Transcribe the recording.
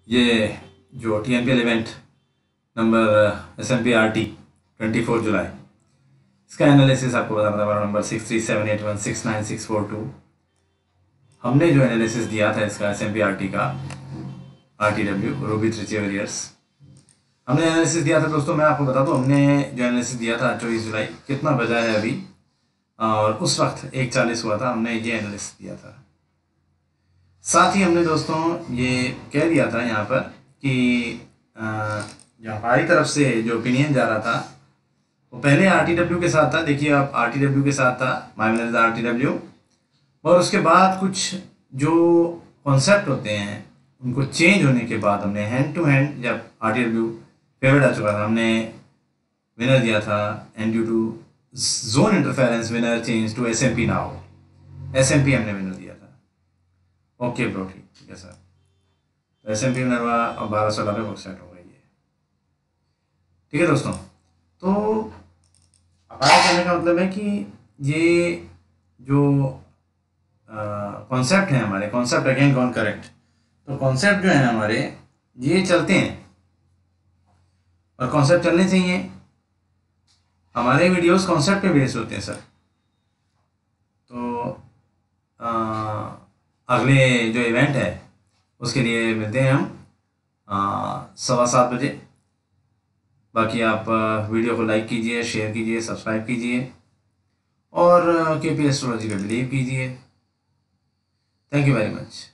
ये जो TNPL event number SMP-RT 24 जुलाई, इसका एनालिसिस आपको बताना था। नंबर 6378169642। हमने जो एनालिसिस दिया था इसका SMP-RT का RTW रूबी रिसीवर्स, हमने एनालिसिस दिया था दोस्तों। मैं आपको बता दूं, हमने जो एनालिसिस दिया था 24 जुलाई, कितना बजा है अभी, और उस वक्त 1:40 हुआ था, हमने ये एनालिसिस दिया था। साथ ही हमने दोस्तों ये कह दिया था यहाँ पर कि जो हमारी तरफ से जो ओपिनियन जा रहा था वो पहले RTW के साथ था। देखिए आप, RTW के साथ था, माइनस RTW, और उसके बाद कुछ जो कॉन्सेप्ट होते हैं उनको चेंज होने के बाद हमने हैंड टू हैंड, जब RTW फेवरेट आ चुका था, हमने विनर दिया था। And due to zone interference winner change to SMP now. SMP हमने विनर दिया था। ओके ब्रो, ठीक है सर। तो SMP विनर हुआ और $1200 बुक सेट हो गई है। ठीक है दोस्तों, तो हमारा कहने का मतलब है कि ये जो कॉन्सेप्ट है हमारे, कॉन्सेप्ट अगेन गॉन करेक्ट, तो कॉन्सेप्ट जो है हमारे ये चलते हैं और कॉन्सेप्ट चलने चाहिए। हमारे वीडियोस कॉन्सेप्ट पे बेस्ड होते हैं सर। तो अगले जो इवेंट है उसके लिए मिलते हैं हम 7:15 बजे। बाकी आप वीडियो को लाइक कीजिए, शेयर कीजिए, सब्सक्राइब कीजिए और KP एस्ट्रोलॉजी पे बिलीव कीजिए। Thank you very much.